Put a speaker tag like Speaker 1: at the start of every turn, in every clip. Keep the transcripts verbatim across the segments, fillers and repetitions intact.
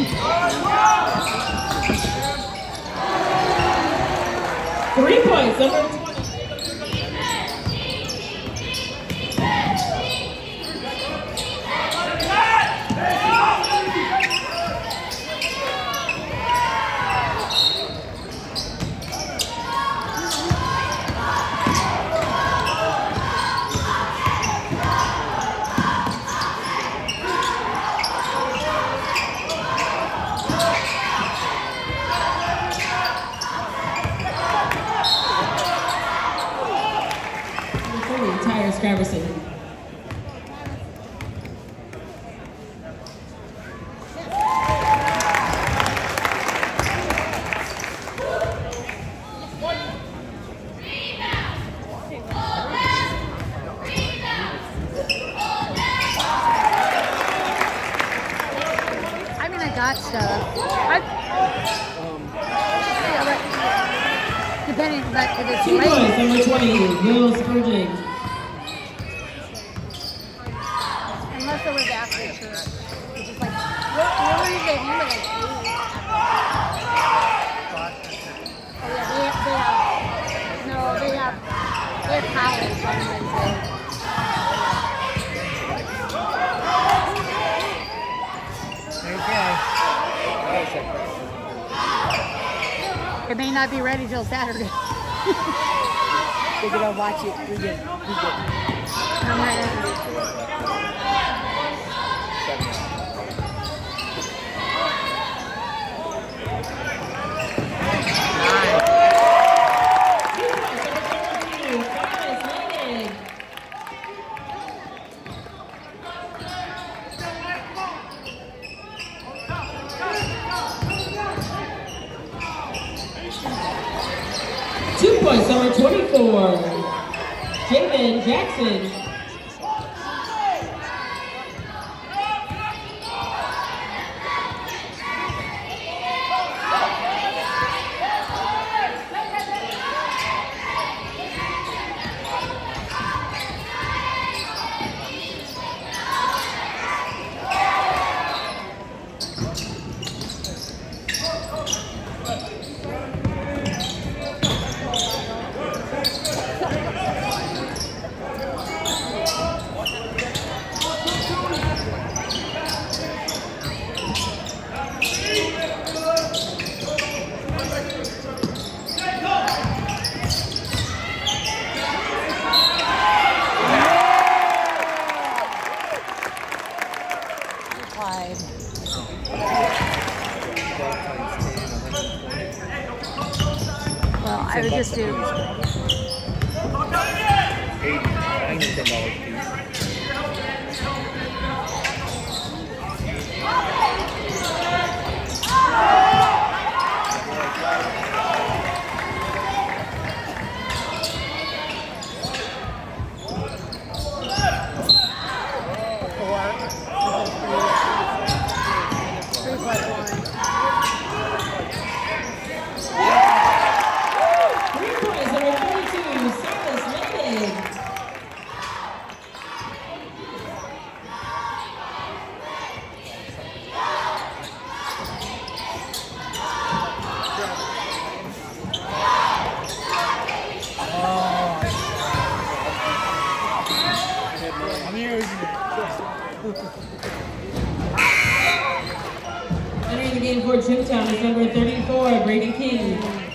Speaker 1: Three points, number twenty. Tyler Scriverson.
Speaker 2: I mean, I got stuff. I, yeah, but depending, but if it's
Speaker 1: Two
Speaker 2: late.
Speaker 1: points, number twenty, Will Spurgeon.
Speaker 2: Unless it was after church. It's just like, what, what were you getting? You were like eight. Oh yeah, they have, they have, no, they have, they have college on Wednesday.
Speaker 3: Okay.
Speaker 2: It may not be ready till Saturday.
Speaker 3: We're gonna watch it. We get, we get.
Speaker 2: I'm ready.
Speaker 1: Two points, number twenty-four, Jamin Jackson.
Speaker 2: Well, I would just do.
Speaker 3: eighty, ninety dollars piece.
Speaker 2: Three plus one.
Speaker 1: Three points, number thirty-two, Silas Lincoln.
Speaker 3: I'm using it.
Speaker 1: Entering the game for Trimtown is number thirty-four, Brady King.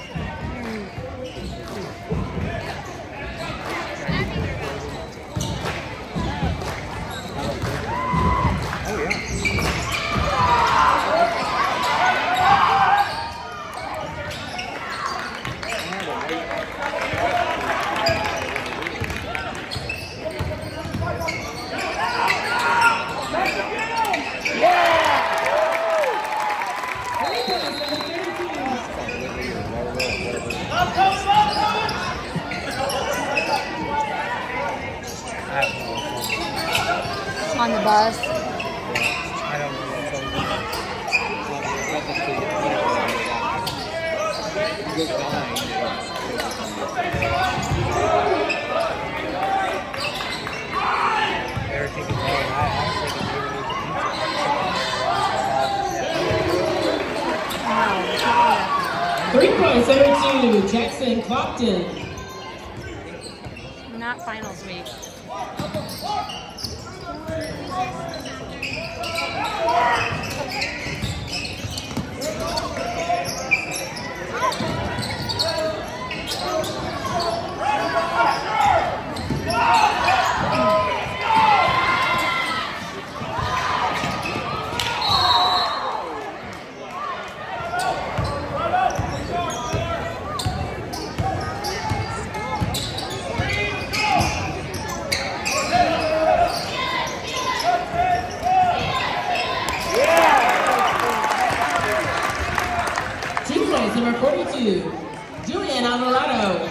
Speaker 2: On the bus.
Speaker 3: I don't know what's
Speaker 1: Three points, number two, Jackson Clopton.
Speaker 2: Not finals week.
Speaker 1: Number forty-two, Julian Alvarado.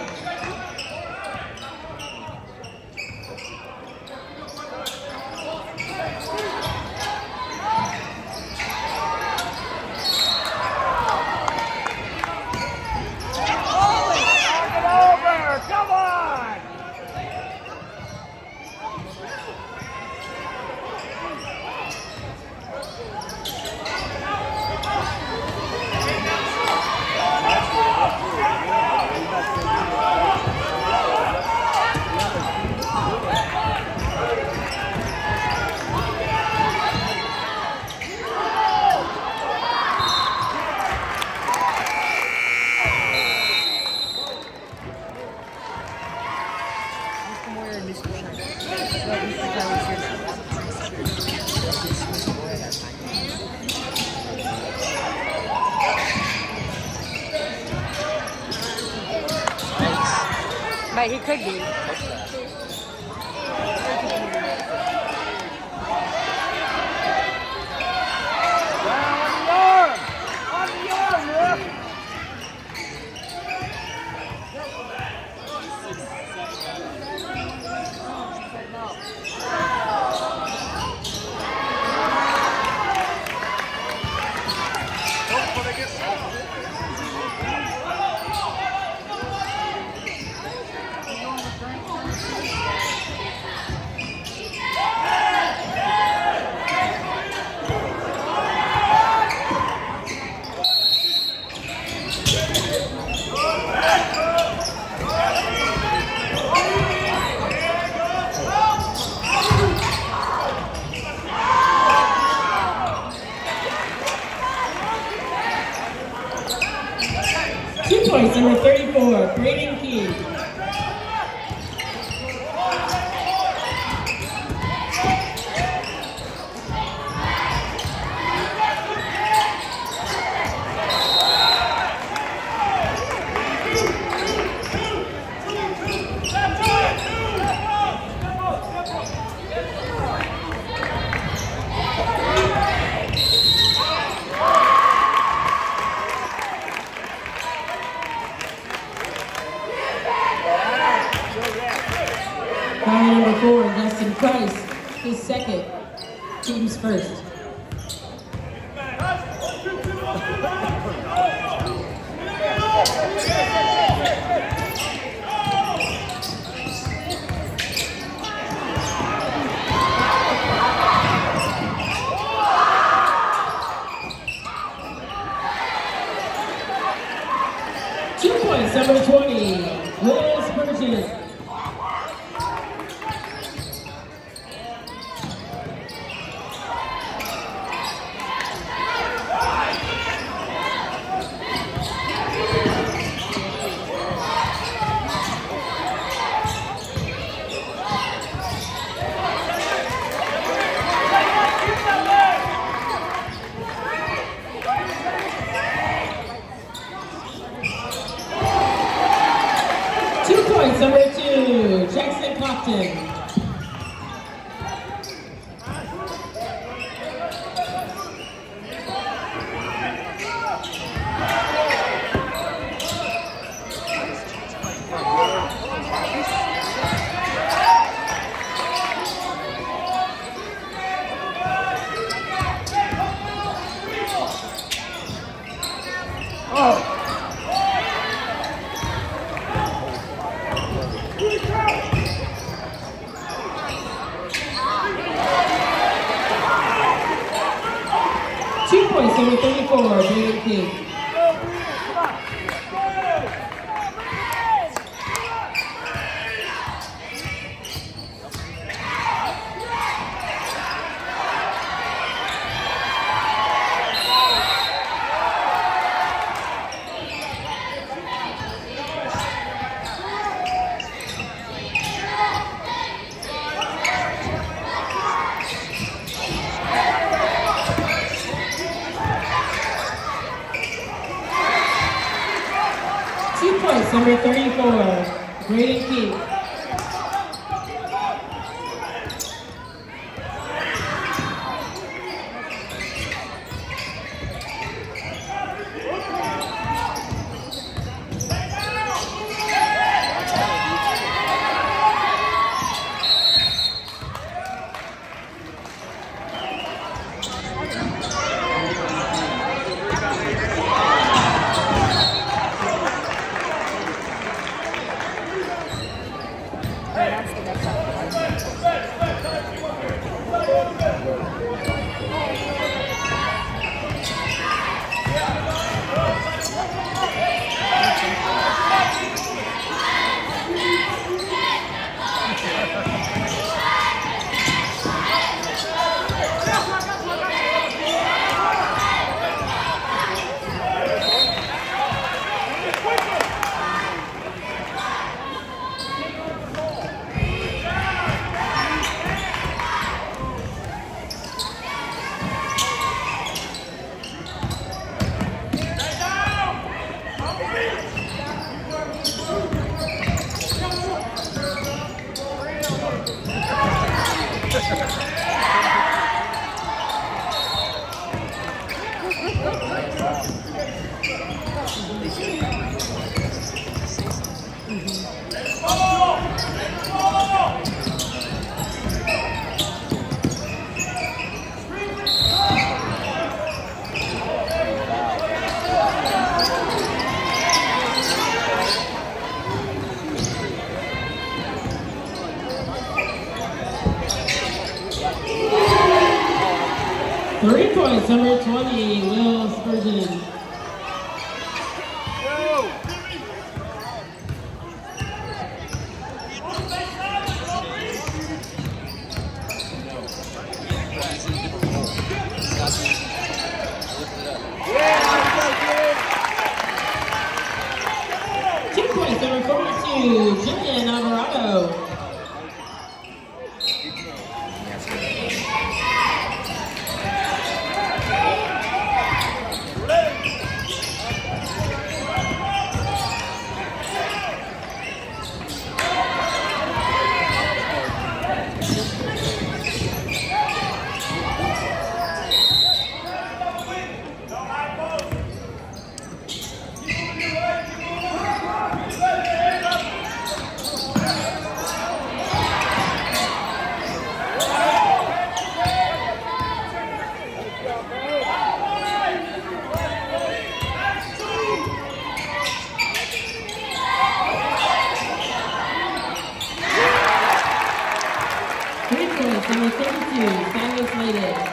Speaker 2: But he could be.
Speaker 1: Two points, number thirty-four, Braden Key. Foul number four, Dustin Price, his second, team's first. Two points, number twenty, Will Spurgeon. Two points, number two, Jackson Clopton.
Speaker 3: Oh!
Speaker 1: Two points, number thirty-four, Braden King.
Speaker 3: Come on!
Speaker 1: points, number thirty-four, Braden Keith. Three points, number twenty, Will Spurgeon. Two points, number forty-two, Julian Alvarado. Number thirty-two, Silas Layden.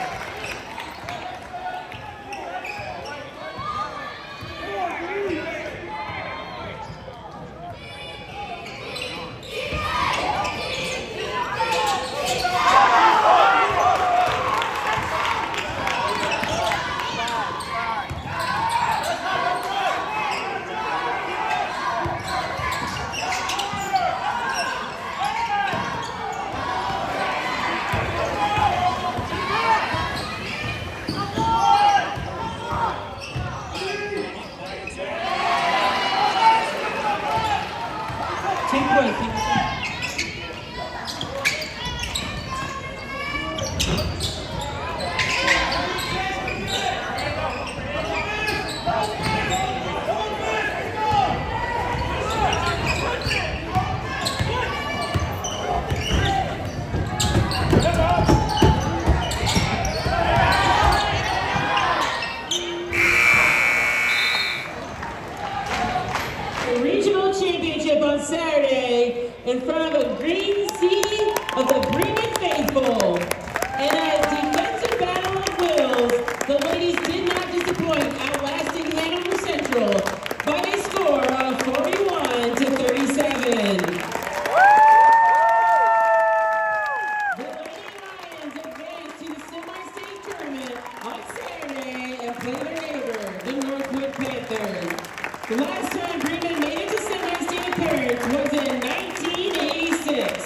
Speaker 1: On Saturday in front of a green sea of the Bremen faithful. In a defensive battle of wills, the ladies did not disappoint, outlasting Hanover Central by a score of forty-one to thirty-seven. The Lady Lions advanced to the semi-state tournament on Saturday and play their neighbor, the Northwood Panthers. The last time Bremen made it to semi-state appearance was in nineteen eighty-six.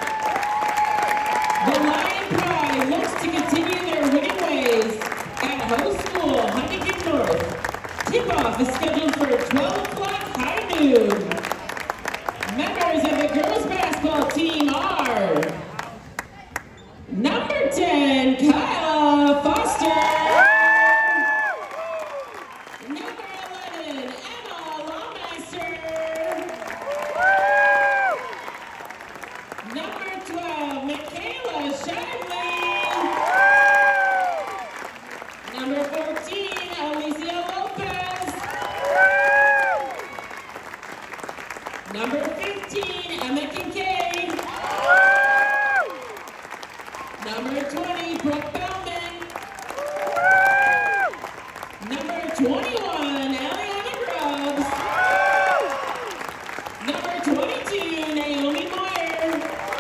Speaker 1: The Lion Pride looks to continue their winning ways at host school Huntington North. Tip-off is scheduled for twelve o'clock high noon. two. Members of the girls basketball team are number ten, Kyle Foster. Number eleven, Emma Lawmaster. Number twelve, Michaela Shively. Number fourteen, Alicia Lopez. Number fifteen, Emma Kincaid. Number twenty, Brooke Bellman. Number twenty-one, Eliana Grubbs. Number twenty-two, Naomi Meyer.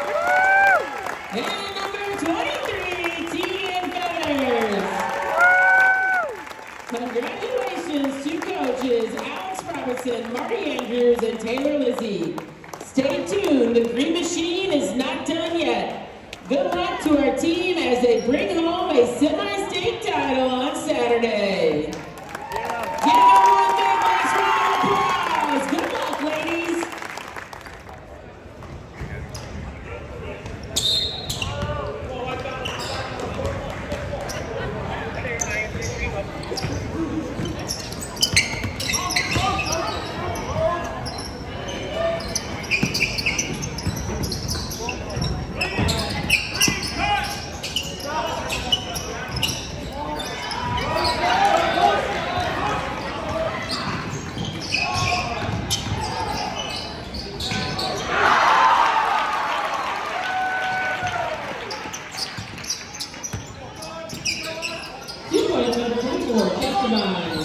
Speaker 1: And number twenty-three, Tian Feathers. Congratulations to coaches Alex Robertson, Marty Andrews, and Taylor Lizzie. Stay tuned, the Green Machine is not done yet. Good luck to our team as they bring home a semi-state title on Saturday. Give everyone a big nice round of applause. Good luck, ladies. Two points, number twenty-four, Testimony.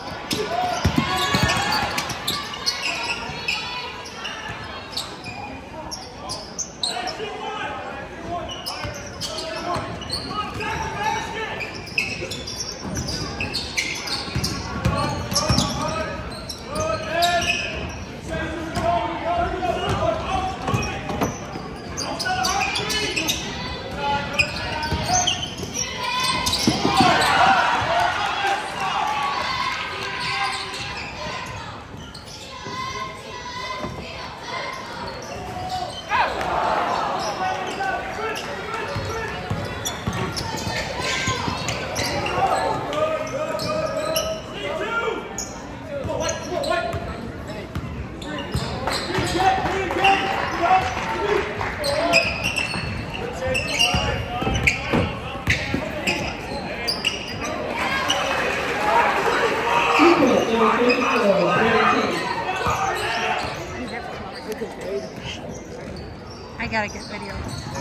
Speaker 2: I gotta get video.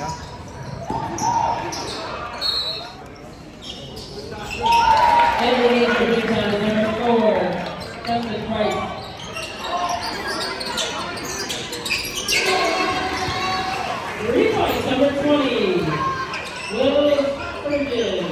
Speaker 1: Edward H. for rebound, number four, Justin Price. Three points, number twenty, Will Spurgeon.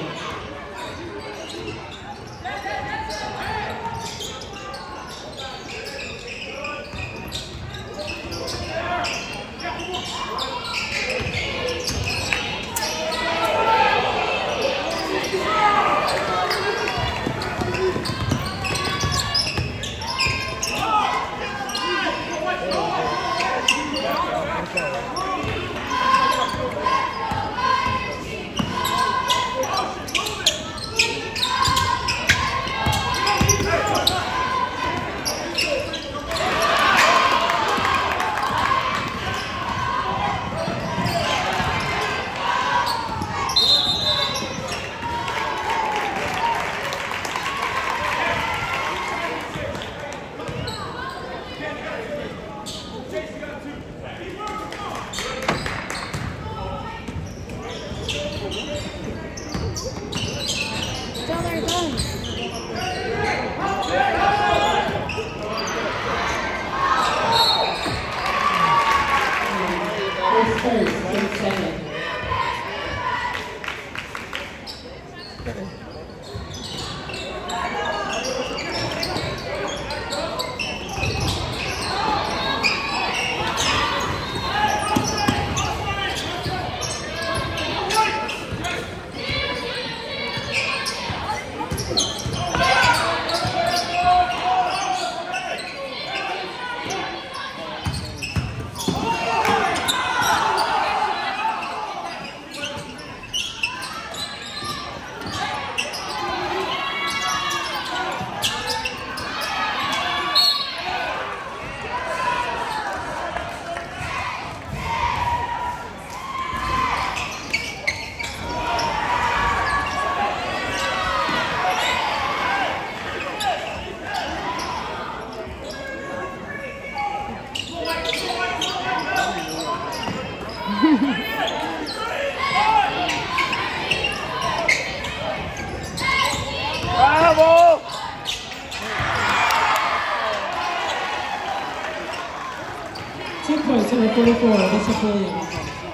Speaker 1: points, number forty-four, Bishop Williams.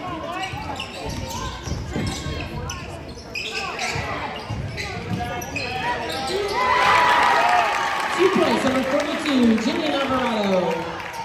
Speaker 1: Two points, number forty-two, Jimmy Alvarado.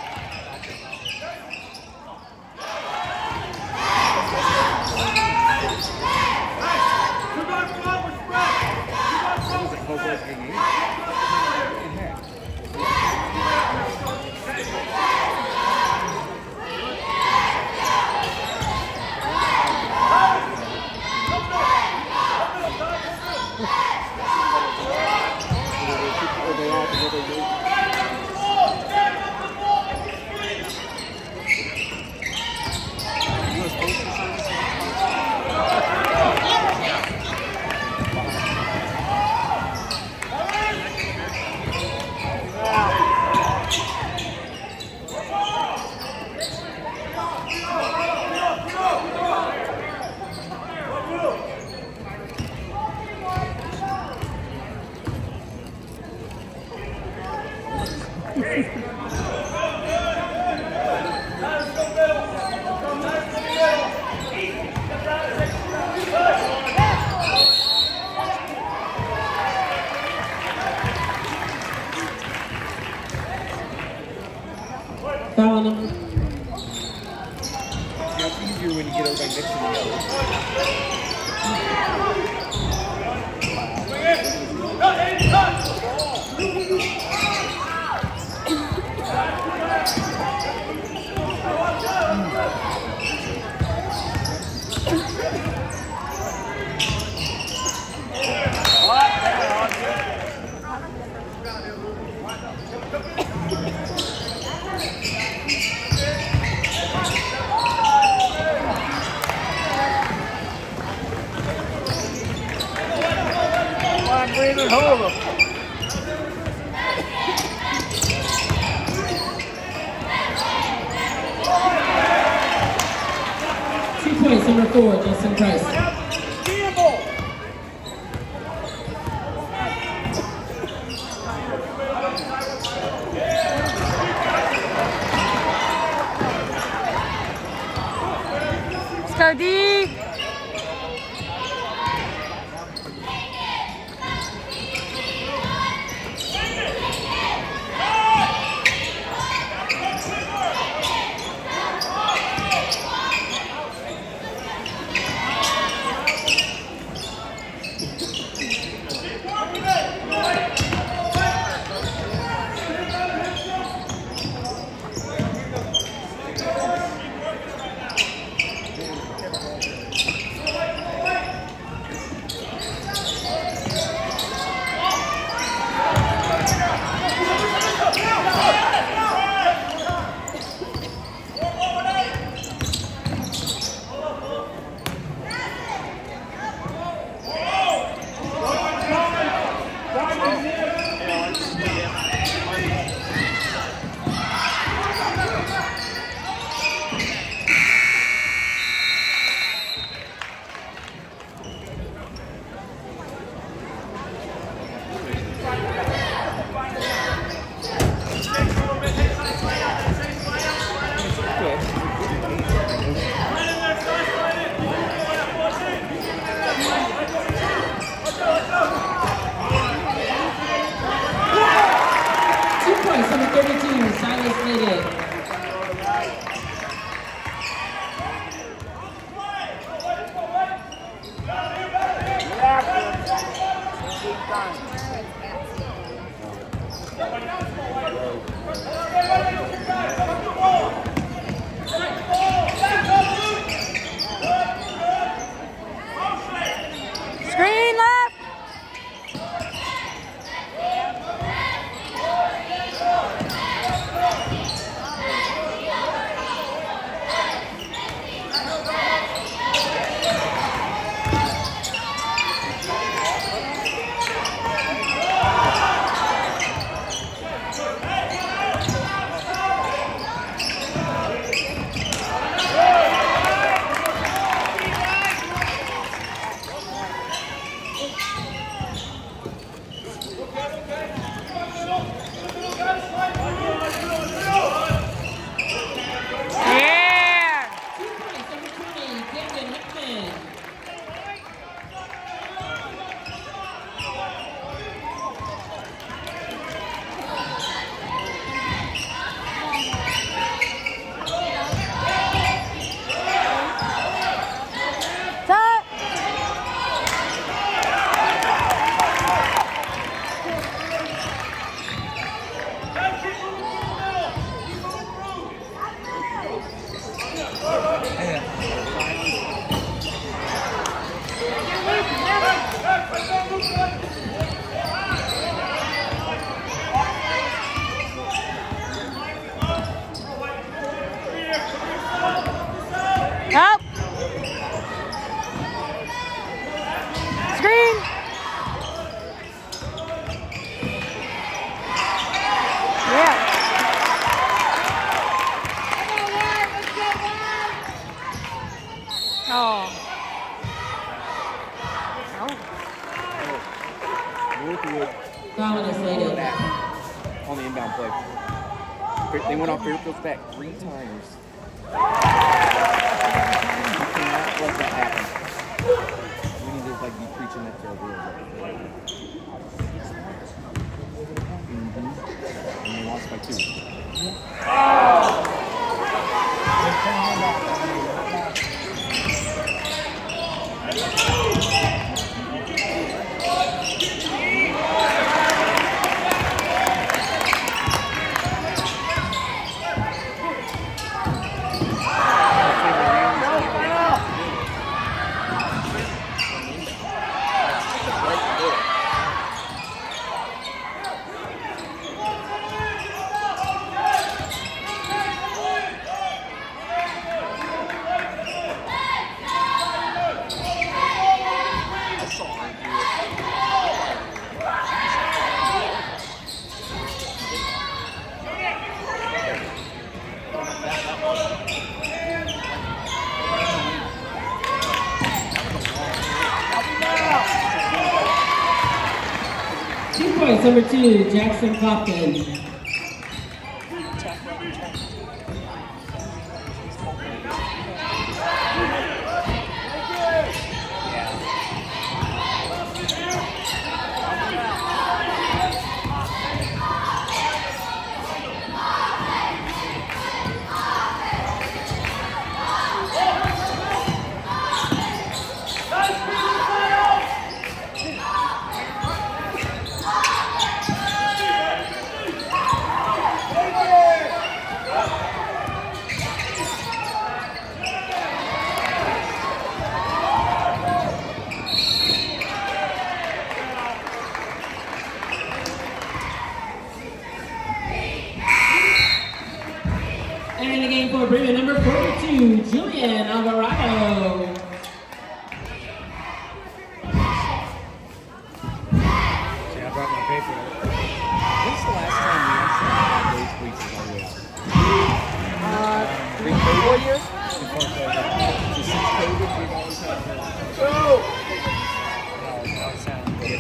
Speaker 1: Foul number.
Speaker 4: It's easier when you get everybody next to the hold them.
Speaker 1: Two points, number four, Justin Price.
Speaker 2: Let's go, D.
Speaker 5: Screen left.
Speaker 4: back on the inbound play. They went off Fairfield's back three times. You cannot let that happen. We need to like be preaching that to our girls. Mm-hmm. And they lost by two.
Speaker 1: Number two, Jackson Clopton. And again for Bremen, number forty-two, Julian Alvarado.
Speaker 4: See, I brought my paper. When's the last time we actually had those cleats all the way out? Uh, pre-COVID? What year? Before COVID. So since COVID, we've always had those. Go! No, no, it sounds good.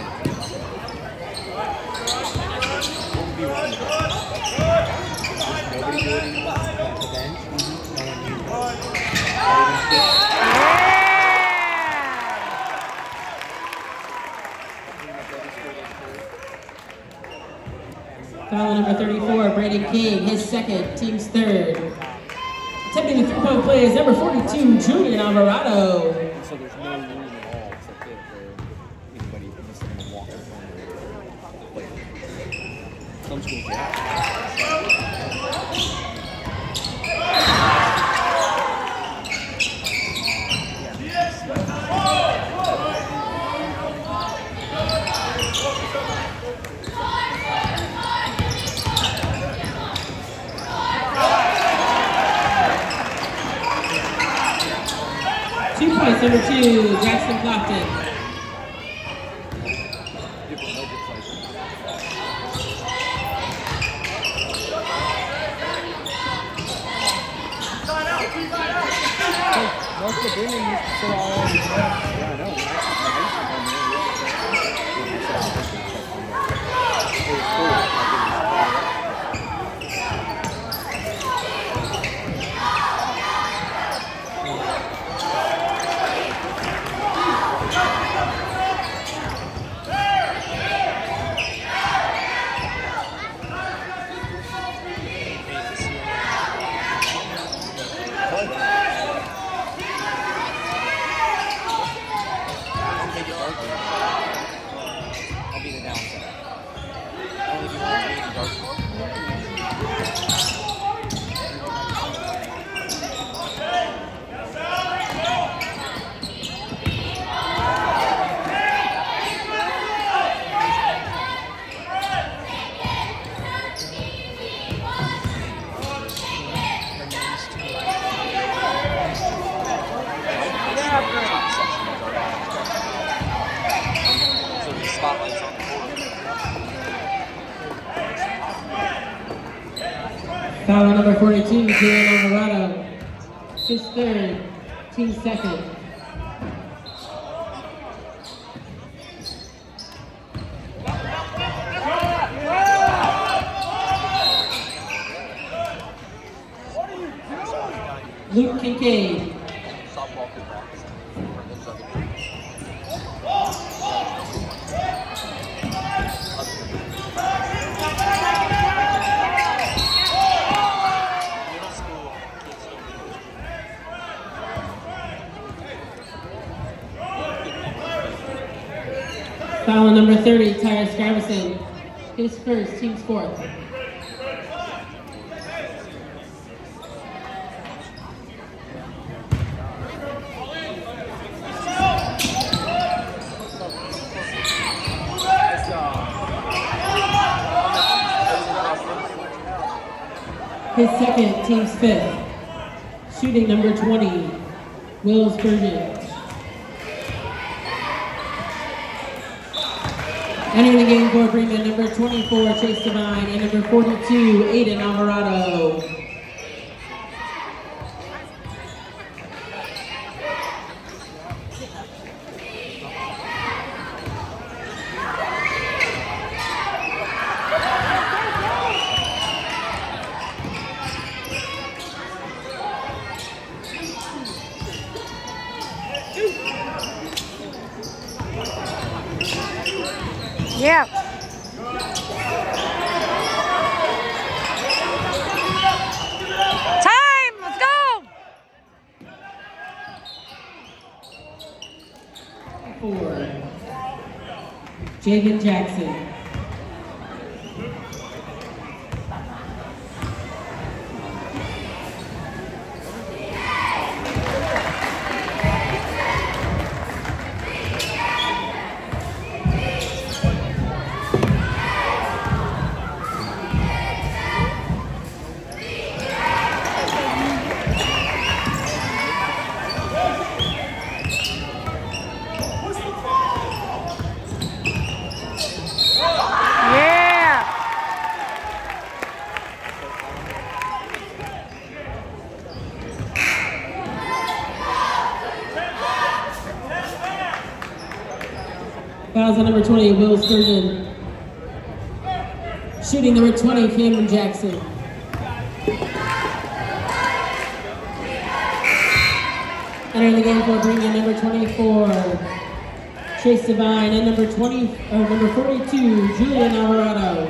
Speaker 4: What would be one of those? Nobody doing it at the bench. No one knew.
Speaker 1: Foul number thirty-four, Brandon King, his second, team's third. Attempting the three-point play is number forty-two, Julian Alvarado.
Speaker 4: So there's no room at all except there for anybody missing and walking from the play. Some schools, yeah.
Speaker 1: Two points, number two, Jackson Clopton.
Speaker 4: Most of the women used to sit all over. Yeah, I know. It was cool.
Speaker 1: Foul number forty-two, Julian Alvarado. His third, team second. Kincaid.
Speaker 4: Softball could practice for those other teams. Middle school kids don't do this.
Speaker 1: Foul on number thirty, Tyler Scriverson. His first, team's fourth. His second, team's fifth. Shooting number twenty, Will Spurgeon. Entering the game for Bremen, number twenty-four, Chase Devine, and number forty-two, Aiden Alvarado.
Speaker 5: Yeah. Time! Let's go!
Speaker 1: Four, Javen Jackson. Fouls on number twenty, Will Spurgeon. Shooting number twenty, Cameron Jackson. Entering the game for Bremen, number twenty-four, Chase Devine, and number twenty, or number forty-two, Julian Alvarado.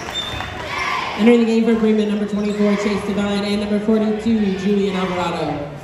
Speaker 1: Entering the game for Bremen, number twenty-four, Chase Devine, and number forty-two, Julian Alvarado.